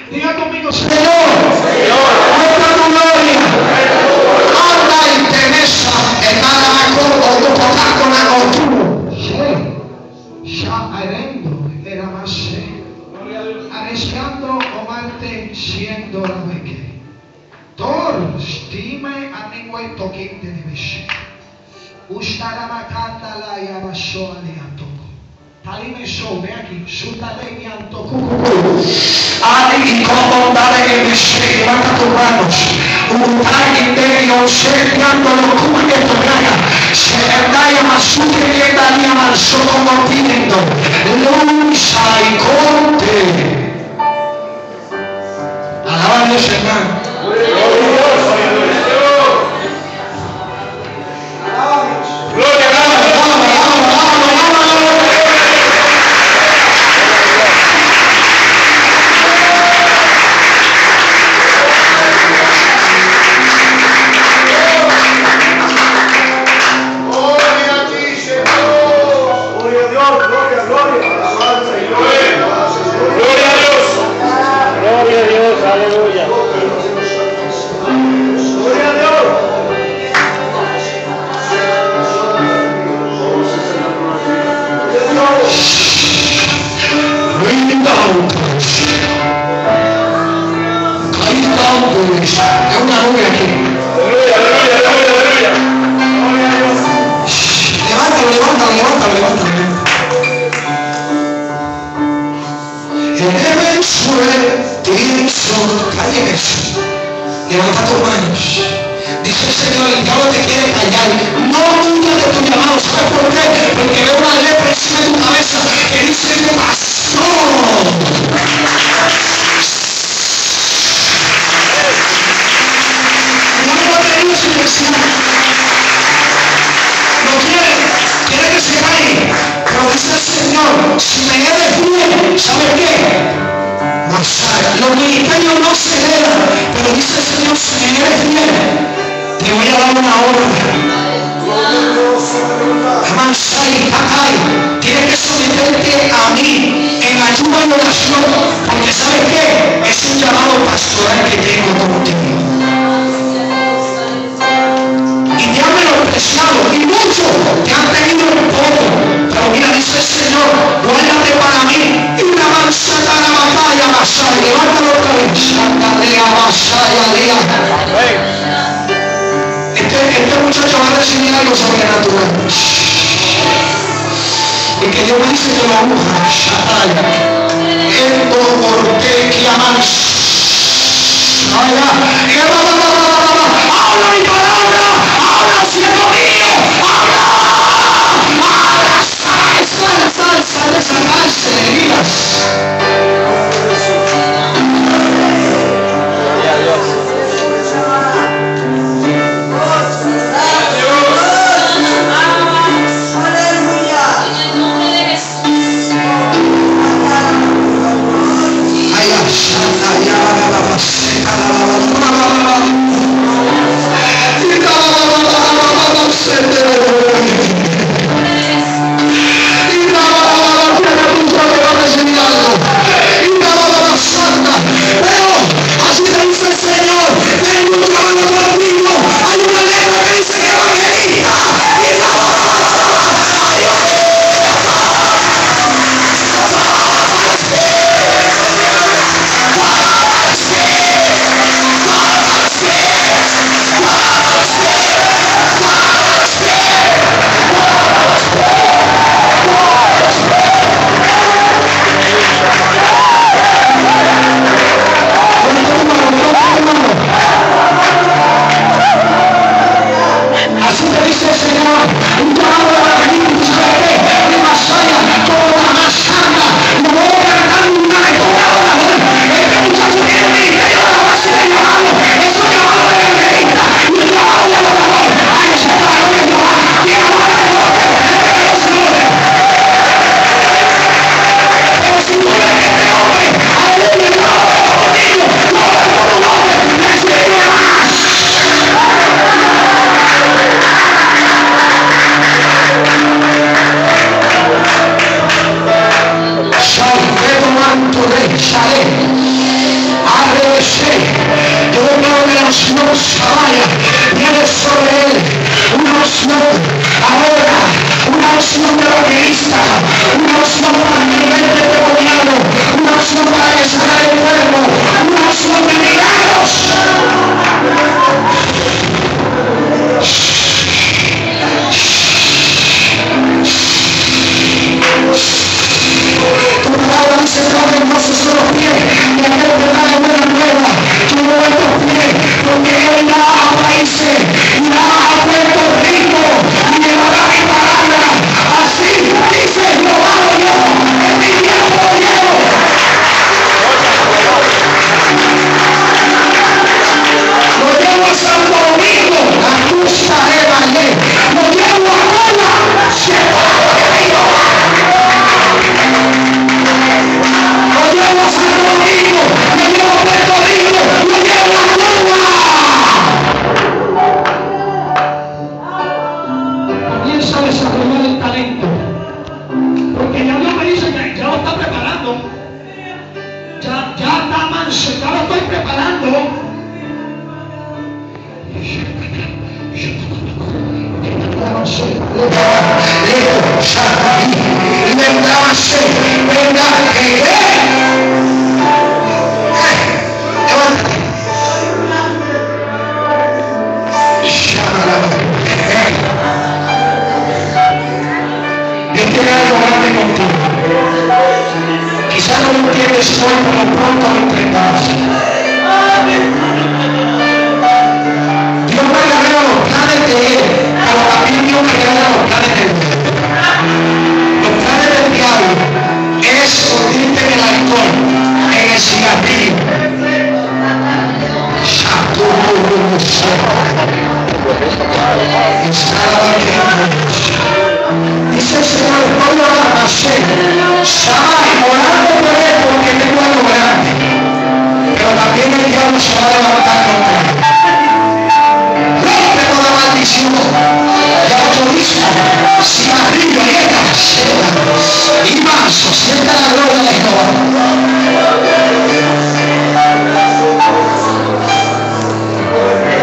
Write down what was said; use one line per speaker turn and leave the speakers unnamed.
Diga conmigo, Señor, muestra tu gloria. Anda y tenesa, hermana Macor, o tu papá con la otuno. Ya arendo, era más arriscando o marte siendo la beque. Tor, stime aningwe tokinte de beshe. Ustara makanda la yabasho alianto. Talime so, ve aquí, sutale mianto kukuku. Ali y como dale en beshe, levanta tus manos. Utai interior, cercando lo cuque tocaga. Se andaya masuke liendania manso como pidiendo. Luisa y conte. Alaba a Dios, hermano. Gloria a Dios. Levanta tus manos. Dice el Señor, el diablo te quiere callar. No dudes de tu llamado. ¿Sabes por qué? Porque veo una lepra encima de tu cabeza que dice, ¿qué pasó? No lo ha tenido su presión. No quiere que se calle. Pero dice el Señor, si me eres fiel, ¿sabes qué? Los ministerios no se heredan, pero dice el Señor, si me eres fiel, te voy a dar una orden. Tienes que someterte a mí en ayuda y oración, porque ¿sabes qué? Es un llamado pastoral que tengo contigo. Y te han menospreciado, y muchos te han tenido en poco, pero mira, dice el Señor, guárdate para mí, y una manzana a la batalla, Masaya, levántalo otra vez, Sandalea, Masaya, Lea. Este muchacho va a recibir algo sobrenatural. Y que Dios me dice que lo unja, Shataya. Esto porque que amas. Habla mi palabra, habla, siervo mío, habla, sal de sacarse de heridas. unción sabaya viene sobre él, una unción ahora, una unción evangelista, una unción para nivel demoniado, una unción para que sanar el enfermo, una unción de milagros. Tu palabra dice que los hermosos son los pies y aquel que da la buena nueva. Yo no voy a pie porque él va a países y va a Puerto Rico y llevará mi palabra. Así dice Jehová Dios, en mi tiempo llevo. Lo llevo a Santo Domingo, a Costa de Valle. Lo llevo a Cuba, separado de Jehová. Lo llevo a Santo Domingo, lo llevo a Puerto Rico, lo llevo a Cuba. Comienza a desarrollar el talento, porque ya Dios me dice que ya lo está preparando, ya está manso, ya lo estoy preparando. Dios tiene algo grande contigo. Quizás no lo entiendes hoy, pero pronto lo entenderás. Dios me revela los planes de él, pero también Dios me revela los planes de él. Los planes del diablo es hundirte en el alcohol, en el cigarrillo. Dice el Señor, no lo hagas, orando por él porque tengo algo grande. Pero también el diablo se va a levantar.